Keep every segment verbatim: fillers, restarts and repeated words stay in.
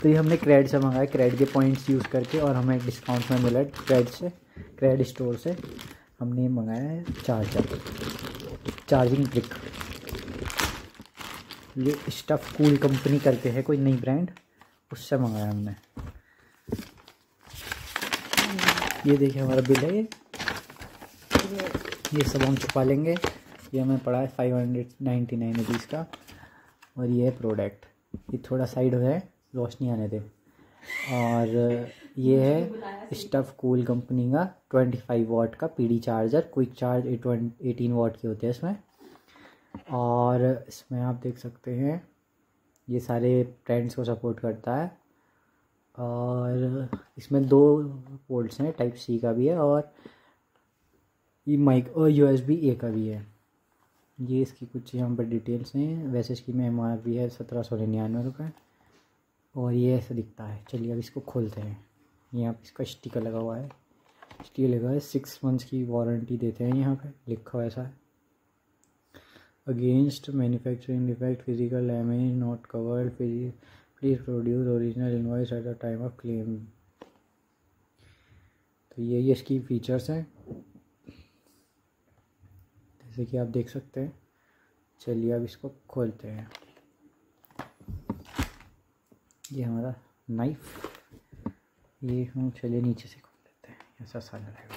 तो ये हमने क्रेड से मंगाया, क्रेड के पॉइंट्स यूज़ करके, और हमें डिस्काउंट में मिला क्रेड से, क्रेड स्टोर से हमने मंगाया है चार्जर, चार्जिंग ब्रिक। ये स्टफ कूल कंपनी करके है कोई नई ब्रांड, उससे मंगाया हमने। ये देखिए हमारा बिल है, ये ये सब हम छुपा लेंगे। ये हमें पड़ा है five hundred ninety nine rupees का। और ये है प्रोडक्ट, ये थोड़ा साइड हो जाए, रोशनी आने दे। और ये है स्टफ कूल कंपनी का ट्वेंटी फाइव वाट का PD charger, quick charge eighteen watt के होते हैं इसमें। और इसमें आप देख सकते हैं ये सारे ब्रांड्स को सपोर्ट करता है। और इसमें दो पोर्ट्स हैं, टाइप सी का भी है और ये माइक और यूएसबी ए का भी है। ये इसकी कुछ यहाँ पर डिटेल्स हैं। वैसे इसकी में एम आर पी है सत्रह सौ निन्यानवे रुपये। और ये ऐसा दिखता है। चलिए अब इसको खोलते हैं। यहाँ पे इसका स्टिकर लगा हुआ है, स्टिकर लगा है, सिक्स मंथ्स की वारंटी देते हैं। यहाँ पे लिखा हुआ ऐसा है, against manufacturing defect physical damage not covered, please produce original invoice at the time of claim. तो ये ये इसकी फीचर्स हैं जैसे कि आप देख सकते हैं। चलिए अब इसको खोलते हैं। ये हमारा नाइफ, ये हम चलिए नीचे से खोल लेते हैं, ऐसा आसान रहेगा।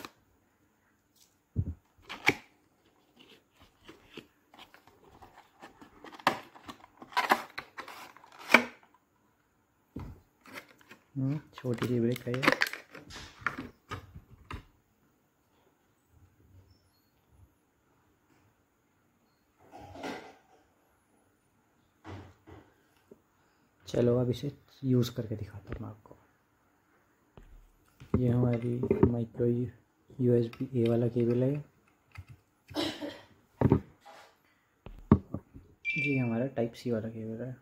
छोटी सी ब्रेक है ये। चलो अब इसे यूज़ करके दिखाता हूँ मैं आपको। ये हमारी माइक्रो यूएसबी ए वाला केबल है, ये हमारा टाइप सी वाला केबल है।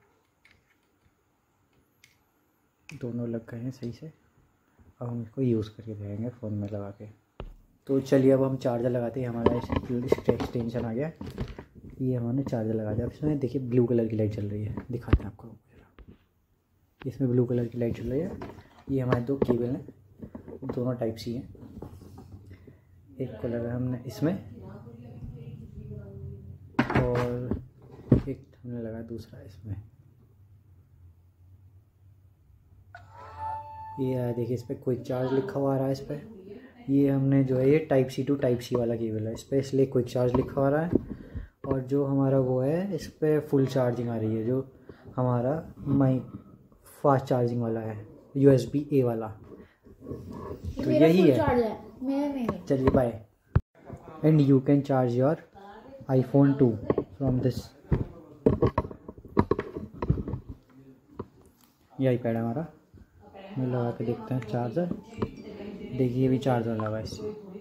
दोनों लग गए हैं सही से। अब हम इसको यूज़ करके देखेंगे फ़ोन में लगा के। तो चलिए अब हम चार्जर लगाते हैं। हमारा इसका एक्सटेंशन आ गया। ये हमने चार्जर लगा दिया। अब इसमें देखिए ब्लू कलर की लाइट चल रही है, दिखाते हैं आपको। इसमें ब्लू कलर की लाइट चल रही है। ये हमारे दो केबल हैं, दोनों टाइप सी हैं। एक को लगा हमने इसमें और एक हमने लगा दूसरा इसमें। ये देखिए इस पर क्विक चार्ज लिखा हुआ आ रहा है। इस पर ये हमने जो है ये type C to type C वाला केबल है, इस पर इसलिए क्विक चार्ज लिखा हुआ आ रहा है। और जो हमारा वो है इस पर फुल चार्जिंग आ रही है, जो हमारा माई फास्ट चार्जिंग वाला है, यूएसबी ए वाला। तो यही है। चलिए bye. And you can charge your iPhone too from this. ये आईपैड है हमारा, मैं लगा के देखते हैं चार्जर। देखिए भी चार्जर लगा इससे।